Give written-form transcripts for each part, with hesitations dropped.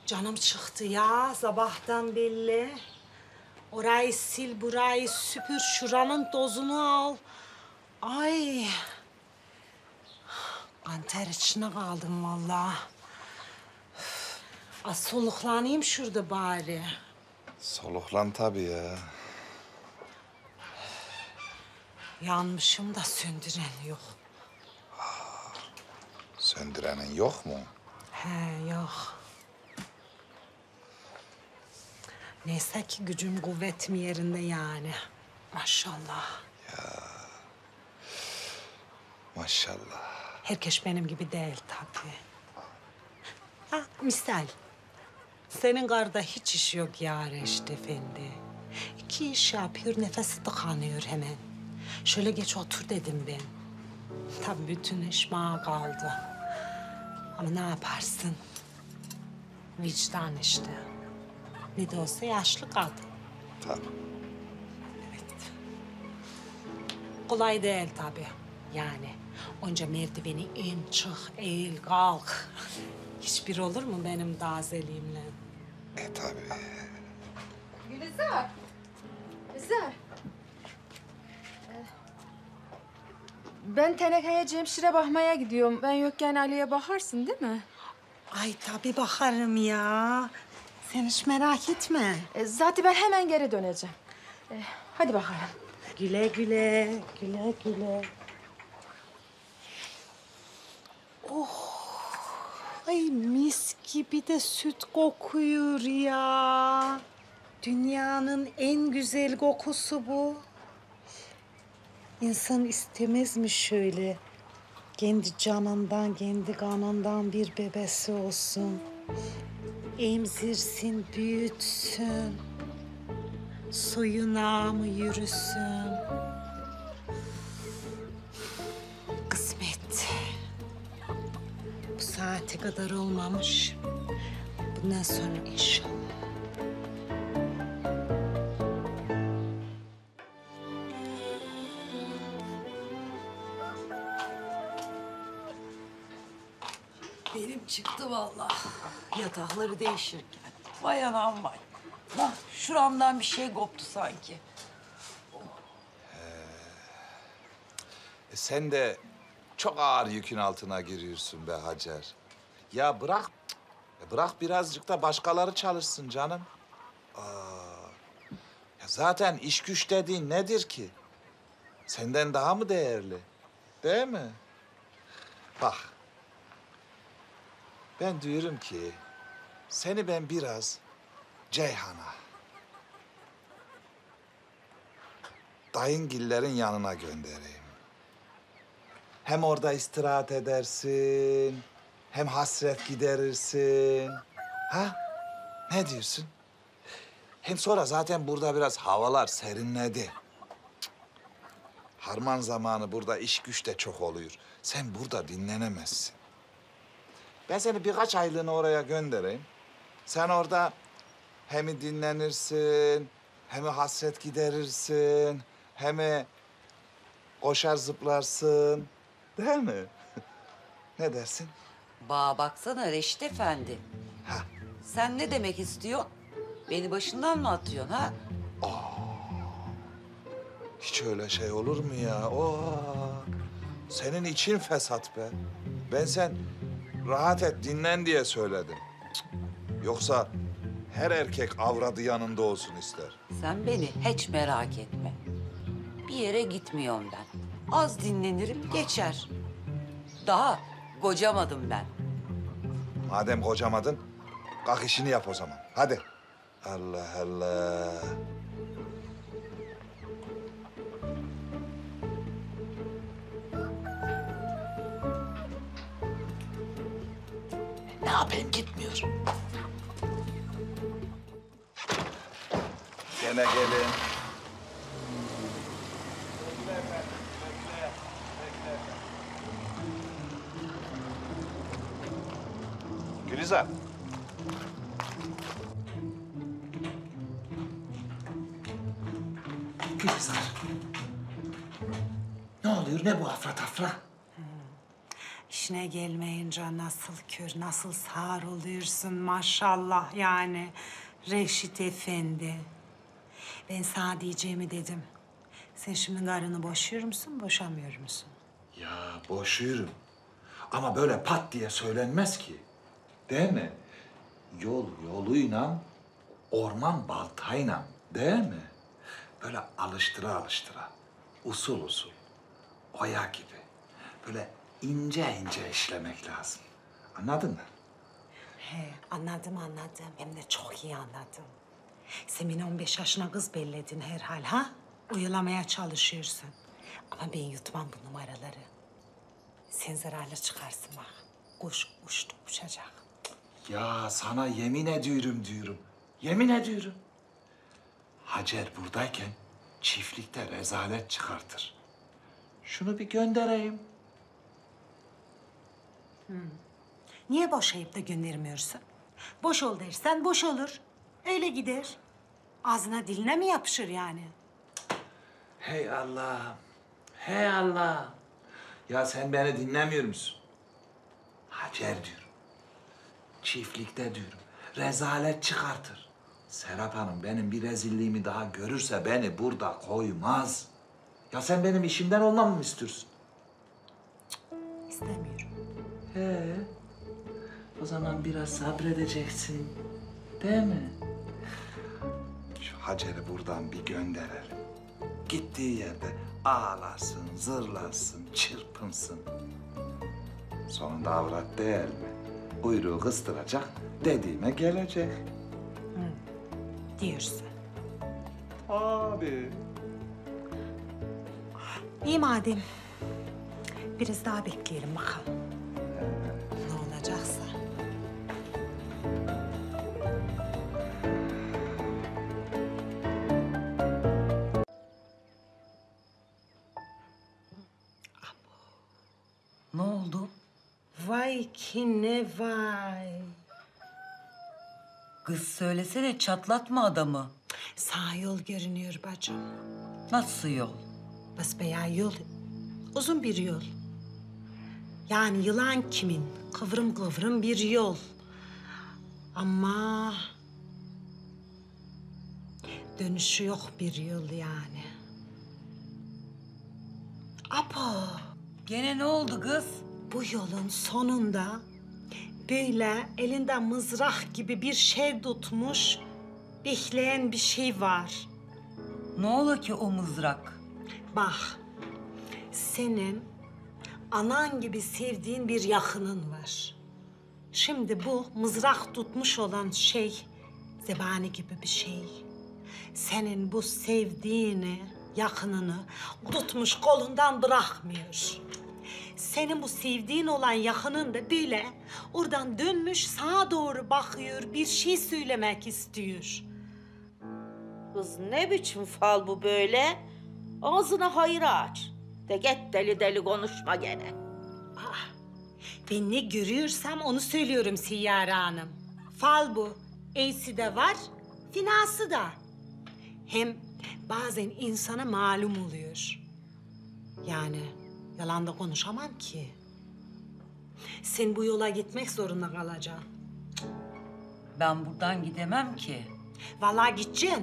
Canım çıktı ya sabahtan belli. Orayı sil, burayı süpür, şuranın tozunu al. Ay. Kanter içine kaldım vallahi. Az soluklanayım şurada bari. Soluklan tabii ya. Yanmışım da söndüren yok. Söndürenin yok mu? He yok. Neyse ki gücüm kuvvetim yerinde yani. Maşallah. Maşallah. Herkes benim gibi değil tabii. Ha, misal. Senin karda hiç iş yok ya Reşit Efendi. İki iş yapıyor, nefesi tıkanıyor hemen. Şöyle geç otur dedim ben. Tabii bütün iş bana kaldı. Ama ne yaparsın? Vicdan işte. Ne de olsa yaşlı kadın. Tabii. Evet. Kolay değil tabii. Yani onca merdiveni in, çık, eğil, kalk. Hiçbir olur mu benim tazeliğimle? Tabii. Gülizar. Gülizar. Ben tenekeye Cemşir'e bakmaya gidiyorum. Ben yokken Ali'ye bakarsın değil mi? Ay tabii bakarım ya. Sen hiç merak etme. Zaten ben hemen geri döneceğim. Hadi bakalım. Güle güle, güle güle. Oh, ay mis gibi de süt kokuyor ya. Dünyanın en güzel kokusu bu. İnsan istemez mi şöyle? Kendi canından, kendi kanından bir bebesi olsun. Emzirsin, büyütsün. Soyuna mı yürüsün? Kısmet. Bu saate kadar olmamış. Bundan sonra inşallah. Benim çıktı vallahi. Yatakları değişirken. Vay anam vay. Lah şuramdan bir şey koptu sanki. Sen de çok ağır yükün altına giriyorsun be Hacer. Ya bırak birazcık da başkaları çalışsın canım. Ya zaten iş güç dediğin nedir ki? Senden daha mı değerli? Değil mi? Bak. Ben diyorum ki seni ben biraz Ceyhan'a, dayıngillerin yanına göndereyim. Hem orada istirahat edersin, hem hasret giderirsin. Ha? Ne diyorsun? Hem sonra zaten burada biraz havalar serinledi. Cık. Harman zamanı burada iş güç de çok oluyor. Sen burada dinlenemezsin. Ben seni birkaç aylığına oraya göndereyim. Sen orada hem dinlenirsin, hem hasret giderirsin, hem koşar zıplarsın. Değil mi? Ne dersin? Bağa baksana Reşit Efendi. Ha. Sen ne demek istiyorsun? Beni başından mı atıyorsun ha? Hiç öyle şey olur mu ya? Senin için fesat be. Ben sen rahat et, dinlen diye söyledim. Cık. Yoksa her erkek avradı yanında olsun ister. Sen beni hiç merak etme. Bir yere gitmiyorum ben. Az dinlenirim geçer. Daha kocamadım ben. Madem kocamadın, kalk işini yap o zaman. Hadi. Allah Allah. Ne yapayım gitmiyor. Gene gelin. Gülizar. Gülizar. Ne oluyor? Ne bu afra tafra? İşine gelmeyince nasıl kör, nasıl sağır oluyorsun maşallah yani. Reşit Efendi. Ben sana diyeceğimi dedim. Sen şimdi karını boşuyor musun, boşamıyor musun? Ya boşuyorum. Ama böyle pat diye söylenmez ki. Değil mi? Yol yoluyla, orman baltayla. Değil mi? Böyle alıştıra alıştıra. Usul usul. Oya gibi. Böyle ince ince işlemek lazım. Anladın mı? He, anladım. Hem de çok iyi anladım. Sen beni 15 yaşına kız belledin herhal ha? Uyulamaya çalışıyorsun. Ama ben yutmam bu numaraları. Sen zararlı çıkarsın bak. Kuş uçtu, uçacak. Ya sana yemin ediyorum diyorum. Yemin ediyorum. Hacer buradayken çiftlikte rezalet çıkartır. Şunu bir göndereyim. Niye boşayıp da göndermiyorsun? Boş ol dersen boş olur. Öyle gider. Ağzına diline mi yapışır yani? Hey Allah'ım. Hey Allah'ım. Ya sen beni dinlemiyor musun? Hacer diyorum. Çiftlikte diyorum. Rezalet çıkartır. Serap Hanım benim bir rezilliğimi daha görürse beni burada koymaz. Ya sen benim işimden olmamı mı istiyorsun? İstemiyorum. O zaman biraz sabredeceksin. Değil mi? Şu Hacer'i buradan bir gönderelim. Gittiği yerde ağlasın, zırlasın, çırpınsın. Sonunda avrat değil mi? Uyruğu kıstıracak, dediğime gelecek. Diyorsun. Abi. İyi madem. Biraz daha bekleyelim bakalım. Ne olacaksa. Ne oldu? Vay ki ne vay. Kız söylesene, çatlatma adamı. Sağ yol görünüyor bacım. Nasıl yol? Basbayağı yol. Uzun bir yol. Yani yılan kimin? Kıvrım kıvrım bir yol. Ama dönüşü yok bir yol yani. Apo, Gene ne oldu kız? bu yolun sonunda böyle elinde mızrak gibi bir şey tutmuş, bekleyen bir şey var. Ne ola ki o mızrak? Bak, senin anan gibi sevdiğin bir yakının var. Şimdi bu mızrak tutmuş olan şey, zebani gibi bir şey. Senin bu sevdiğini, yakınını tutmuş kolundan bırakmıyor. Senin bu sevdiğin olan yakının da böyle oradan dönmüş sağa doğru bakıyor, bir şey söylemek istiyor. Kız ne biçim fal bu böyle? Ağzını hayır aç. De git deli deli konuşma gene. Ben ne görüyorsam onu söylüyorum Siyyare Hanım. Fal bu. İyisi de var, finası da. Hem bazen insana malum oluyor. Yani yalan da konuşamam ki. Sen bu yola gitmek zorunda kalacaksın. Ben buradan gidemem ki. Vallahi gideceksin.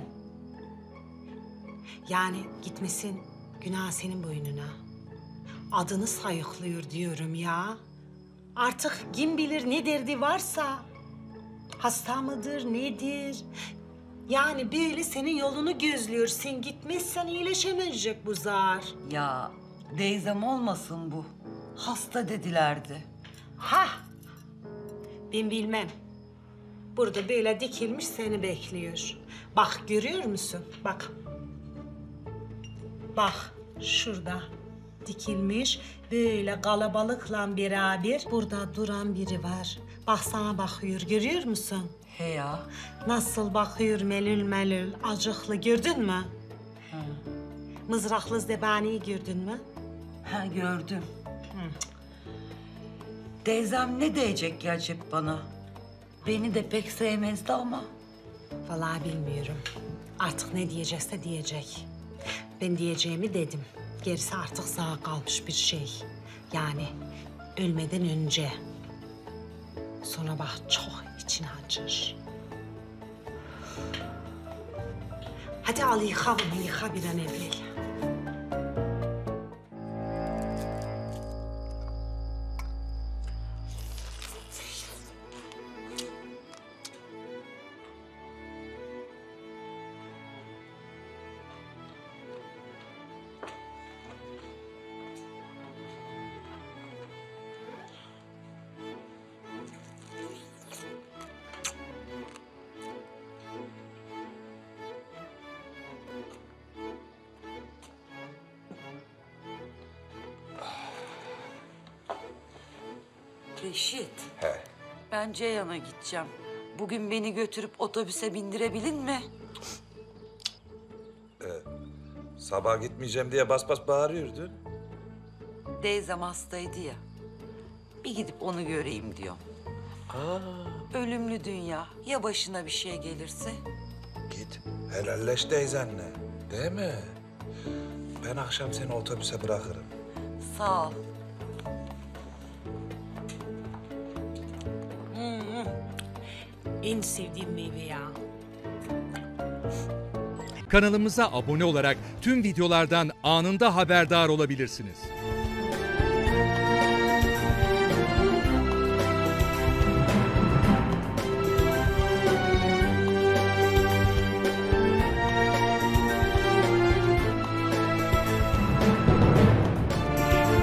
Yani gitmesin günah senin boynuna. Adını sayıklıyor diyorum ya. Artık kim bilir ne derdi varsa. Hasta mıdır, nedir? Yani böyle senin yolunu gözlüyor. Sen gitmezsen iyileşemeyecek bu zar. Ya teyzem olmasın bu. Hasta dedilerdi. Ha! Ben bilmem. Burada böyle dikilmiş seni bekliyor. Bak görüyor musun? Bak. Bak şurada dikilmiş böyle kalabalıkla beraber burada duran biri var. Bak sana bakıyor görüyor musun? He ya. Nasıl bakıyor melül melül acıklı gördün mü? Ha. Mızraklı zebaniyi gördün mü? Ha, gördüm. Teyzem ne diyecek ki acaba bana? Beni de pek sevmezdi ama. Vallahi bilmiyorum. Artık ne diyecekse diyecek. Ben diyeceğimi dedim. Gerisi artık sağa kalmış bir şey. Yani ölmeden önce. Sonra bak çok için acır. Hadi al yıka bunu, yıka bir an evvel. Reşit, He. ben Ceyhan'a gideceğim. Bugün beni götürüp otobüse bindirebilin mi? Sabah gitmeyeceğim diye bas bas bağırıyordun. Teyzem hastaydı ya. Bir gidip onu göreyim diyorum. Ölümlü dünya. Ya başına bir şey gelirse? Git helalleş teyzenle. Değil mi? Ben akşam seni otobüse bırakırım. Sağ ol. En sevdiğim meyve ya. Kanalımıza abone olarak tüm videolardan anında haberdar olabilirsiniz.